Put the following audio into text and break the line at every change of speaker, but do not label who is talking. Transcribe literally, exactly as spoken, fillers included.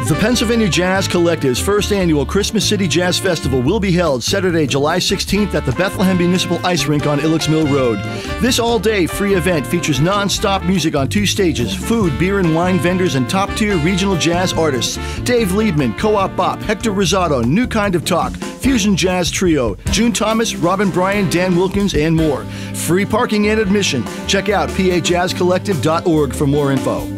The Pennsylvania Jazz Collective's first annual Christmas City Jazz Festival will be held Saturday, July sixteenth at the Bethlehem Municipal Ice Rink on Ilex Mill Road. This all-day free event features non-stop music on two stages, food, beer, and wine vendors, and top-tier regional jazz artists. Dave Liebman, Co-op Bop, Hector Rosado, New Kind of Talk, Fusion Jazz Trio, June Thomas, Robin Bryan, Dan Wilkins, and more. Free parking and admission. Check out p a jazz collective dot org for more info.